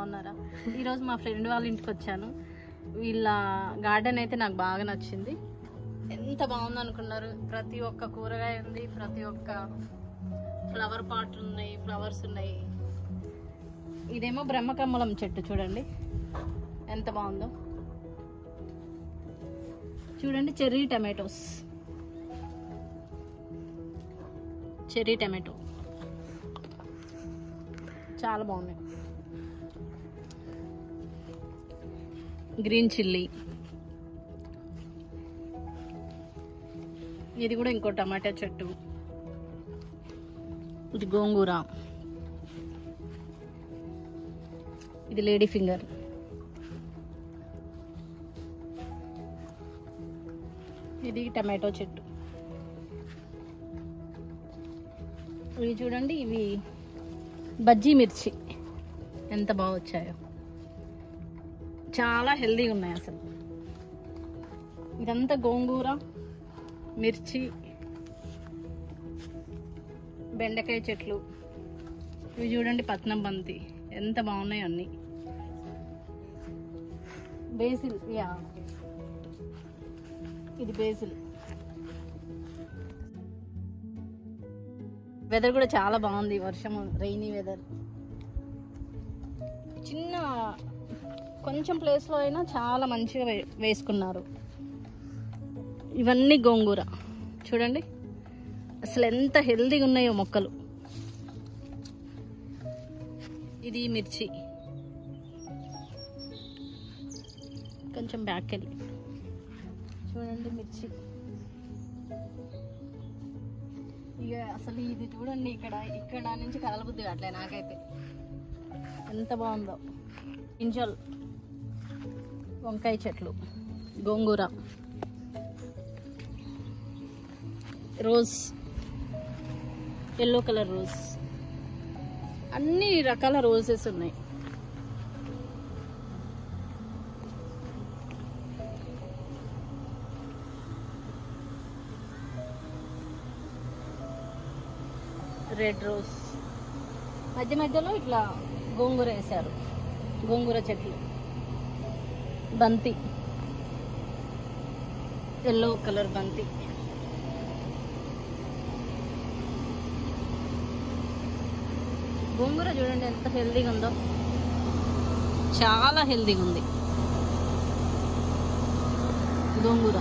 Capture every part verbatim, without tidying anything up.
బాగున్నారా? ఈరోజు మా ఫ్రెండ్ వాళ్ళ ఇంటికి వచ్చాను. వీళ్ళ గార్డెన్ అయితే నాకు బాగా నచ్చింది. ఎంత బాగుంది అనుకున్నారు. ప్రతి ఒక్క కూరగాయ ఉంది, ప్రతి ఒక్క ఫ్లవర్ పాట్లు ఉన్నాయి, ఫ్లవర్స్ ఉన్నాయి. ఇదేమో బ్రహ్మకమలం చెట్టు చూడండి ఎంత బాగుందో. చూడండి చెర్రీ టమాటోస్, చెర్రీ టమాటో చాలా బాగున్నాయి. గ్రీన్ చిల్లీ, ఇది కూడా ఇంకో టమాటా చెట్టు. ఇది గోంగూర, ఇది లేడీ ఫింగర్, ఇది టమాటో చెట్టు. ఇవి చూడండి, ఇవి బజ్జీ మిర్చి ఎంత బాగా వచ్చాయో, చాలా హెల్దీగా ఉన్నాయి అసలు. ఇదంతా గోంగూర, మిర్చి, బెండకాయ చెట్లు. ఇవి చూడండి పత్నం బంతి ఎంత బాగున్నాయి అన్ని. బేసిల్, యా ఇది బేసిల్. వెదర్ కూడా చాలా బాగుంది, వర్షం, రైనీ వెదర్. చిన్న కొంచెం ప్లేస్లో అయినా చాలా మంచిగా వే వేసుకున్నారు. ఇవన్నీ గోంగూర చూడండి అసలు ఎంత హెల్దీగా ఉన్నాయో మొక్కలు. ఇది మిర్చి, కొంచెం బ్యాక్ వెళ్ళి చూడండి మిర్చి. ఇక అసలు ఇది చూడండి, ఇక్కడ ఇక్కడ నుంచి కదలబుద్ధి కావట్లే నాకైతే, ఎంత బాగుందో. గింజల్, వంకాయ చెట్లు, గోంగూర, రోజ్, ఎల్లో కలర్ రోజ్, అన్ని రకాల రోజెస్ ఉన్నాయి. రెడ్ రోజ్, మధ్య మధ్యలో ఇట్లా గోంగూర వేశారు, గోంగూర చెట్లు. బంతి, ఎల్లో కలర్ బంతి. గోంగూర చూడండి ఎంత హెల్దీగా ఉందో, చాలా హెల్దీగా ఉంది గోంగూర.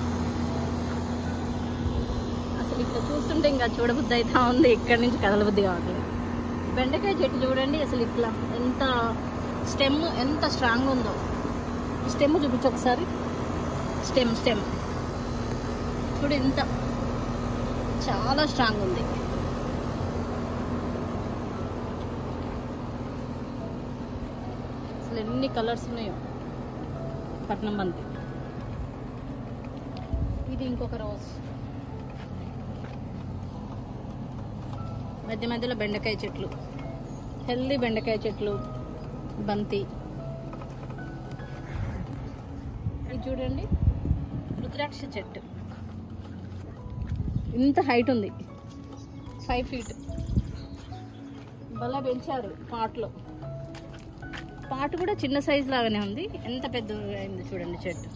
అసలు ఇక్కడ చూస్తుంటే ఇంకా చూడబుద్ధి అవుతా ఉంది, ఇక్కడి నుంచి కదలబుద్ధి కావట్లేదు. బెండకాయ చెట్టు చూడండి అసలు ఇట్లా ఎంత స్టెమ్ ఎంత స్ట్రాంగ్ ఉందో. స్టెమ్ చూపించు ఒకసారి. స్టెమ్ స్టెమ్ చూడు ఎంత చాలా స్ట్రాంగ్ ఉంది. అసలు ఎన్ని కలర్స్ ఉన్నాయో. పట్నం బంతి, ఇది ఇంకొక రోజ్. మధ్య మధ్యలో బెండకాయ చెట్లు, హెల్దీ బెండకాయ చెట్లు, బంతి. ఇది చూడండి రుద్రాక్ష చెట్టు, ఇంత హైట్ ఉంది, ఫైవ్ ఫీట్. బలా పెంచారు పాట్లో. పాట్ కూడా చిన్న సైజు లాగానే ఉంది, ఎంత పెద్దగా అయింది చూడండి చెట్టు.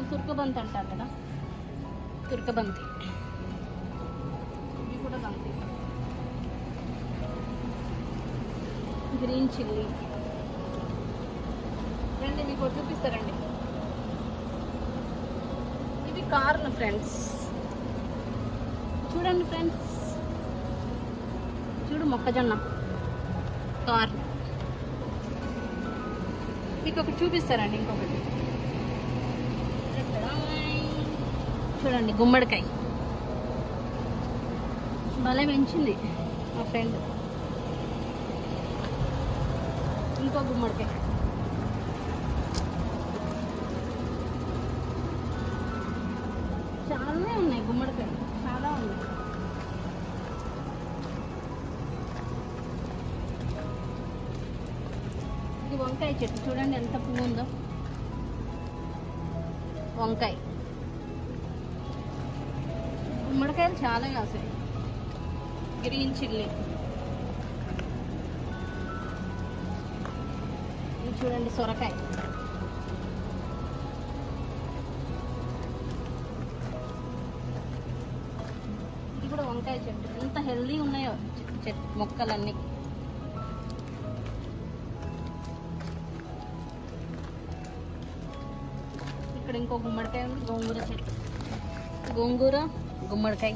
తుర్కబంతి అంటారు కదా, తుర్కబంతి. ఇది కూడా బంతి. Green chilli. రండి మీకు చూపిస్తారండి. ఇది కార్న్ ఫ్రెండ్స్, చూడండి ఫ్రెండ్స్, చూడు మొక్కజొన్న కార్న్. మీకు ఒకటి చూపిస్తారండి, ఇంకొకటి చూడండి గుమ్మడికాయ. భలే పెంచింది మా ఫ్రెండ్. ఇంకో గుమ్మడికాయ. చాలానే ఉన్నాయి గుమ్మడికాయ, చాలా ఉన్నాయి. ఇది వంకాయ చెట్టు, చూడండి ఎంత పువ్వు ఉందో. వంకాయ, గుమ్మడికాయలు చాలా కాసాయి. Green chilli. ఇది చూడండి సొరకాయ. ఇది కూడా వంకాయ చెట్టు. ఎంత హెల్దీ ఉన్నాయో చెట్టు మొక్కలన్నీ. ఇక్కడ ఇంకో గుమ్మడికాయ ఉంది, గోంగూర చెట్టు. గోంగూర, గుమ్మడికాయ.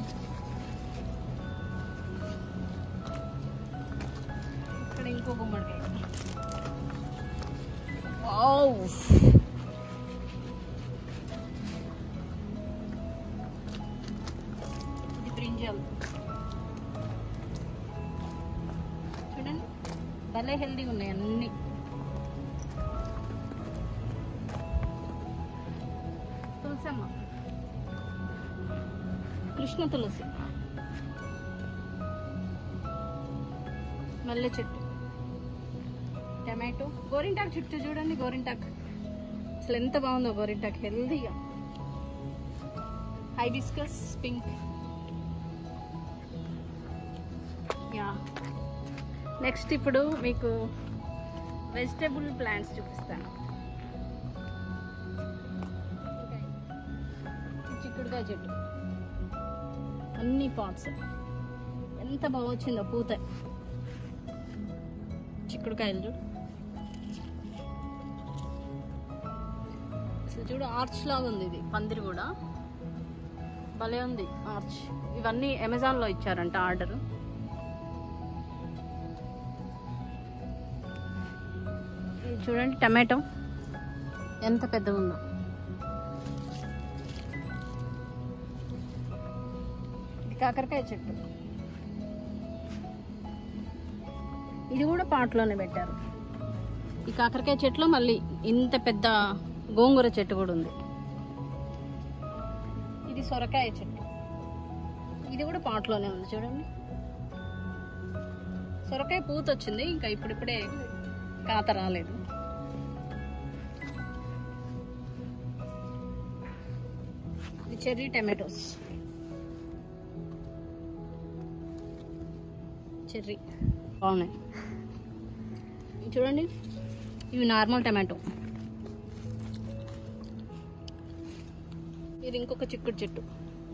ఇక్కడ ఇంకో గుమ్మడికాయ. వావ్, ఇది బ్రింజాల్. చూడండి భలే హెల్దీగా ఉన్నాయి అన్ని. తులసమ్మ, కృష్ణ తులసి. మల్లె చెట్టు, టమాటో, గోరింటాకు చుట్టూ చూడండి. గోరింటాకు అసలు ఎంత బాగుందో, గోరింటాకు హెల్దీగా. Hibiscus pink. యా, నెక్స్ట్ ఇప్పుడు మీకు వెజిటేబుల్ ప్లాంట్స్ చూపిస్తాను. చిక్కుడుకాయ చెట్టు, అన్ని పాట్స్. ఎంత బాగా వచ్చిందో పూత. చిక్కుడుకాయలు చూడు, అసలు చూడు ఆర్చ్ లాగా ఉంది. ఇది పందిరి కూడా భలే ఉంది ఆర్చ్. ఇవన్నీ అమెజాన్లో ఇచ్చారంట ఆర్డర్. ఇది చూడండి టమాటో ఎంత పెద్దగా ఉందో. కాకరకాయ చెట్టు, ఇది కూడా పాట్లోనే పెట్టారు. ఈ కాకరకాయ చెట్టులో మళ్ళీ ఇంత పెద్ద గోంగూర చెట్టు కూడా ఉంది. ఇది సొరకాయ చెట్టు, ఇది కూడా పాట్లోనే ఉంది. చూడండి సొరకాయ పూత వచ్చింది, ఇంకా ఇప్పుడిప్పుడే కాత రాలేదు. ఇది చెర్రీ టమాటోస్, చెర్రీ బాగున్నాయి. చూడండి ఇవి నార్మల్ టమాటో. ఇది ఇంకొక చిక్కుడు చెట్టు.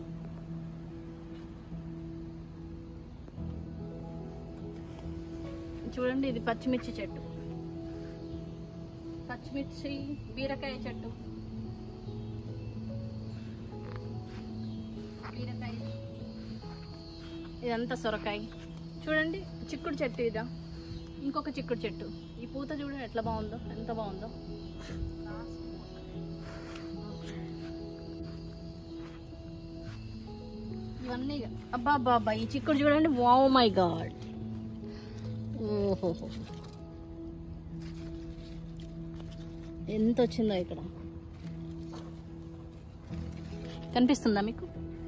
చూడండి ఇది పచ్చిమిర్చి చెట్టు, పచ్చిమిర్చి. బీరకాయ చెట్టు, బీరకాయ. ఇదంతా సొరకాయ. చూడండి చిక్కుడు చెట్టు. ఇదా ఇంకొక చిక్కుడు చెట్టు. ఈ పూత చూడండి ఎట్లా బాగుందో, ఎంత బాగుందో. ఇవన్నీ అబ్బా అబ్బా, ఈ చిక్కుడు చూడండి. వావ్ మై గాడ్, ఓహో ఎంత వచ్చిందో. ఇక్కడ కనిపిస్తుందా మీకు?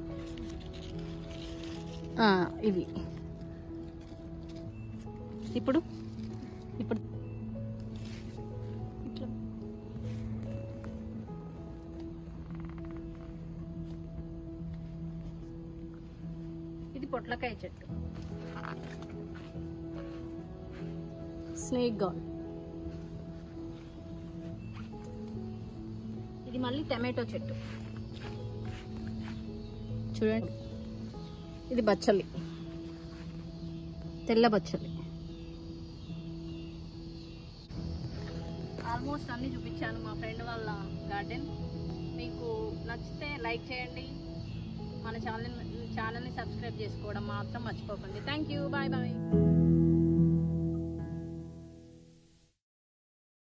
ఇవి ఇప్పుడు ఇప్పుడు ఇది పొట్లకాయ చెట్టు, స్నేక్ గాడ్. ఇది మళ్ళీ టమాటో చెట్టు చూడండి, ఇది బచ్చలి, తెల్ల బచ్చలి. ఆల్మోస్ట్ అన్నీ చూపించాను మా ఫ్రెండ్ వాళ్ళ గార్డెన్. మీకు నచ్చితే లైక్ చేయండి, మన ఛానల్ ఛానల్ని సబ్స్క్రైబ్ చేసుకోవడం మాత్రం మర్చిపోకండి. Thank you, bye bye.